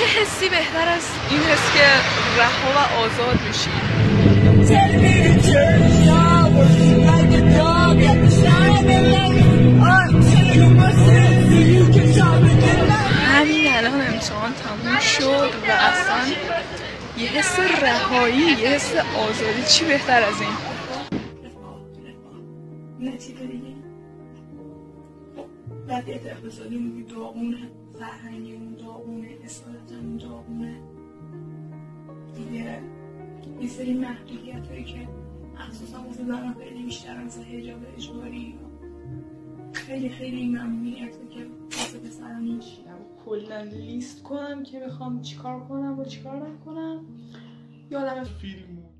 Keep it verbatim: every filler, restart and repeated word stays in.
چه حسی بهتر از این حس که رها و آزاد میشی؟ همین الان امتحان تموم شد و اصلا یه حس رهایی، یه حس آزادی، چی بهتر از این؟ نتیجه دیگه وضعیت اقتصادی داغونه، فرهنگیمون داغونه، اصالتمون داغونه دیگه. یه سری محدودیت هایی که مخصوصا واسه زنان خیلی بیشتر مثل حجاب اجباری، خیلی خیلی ممنوعیت که واسه پسران نیست. کلا لیست کنم که بخوام چیکار کنم و چیکار نکنم. یادم فیلم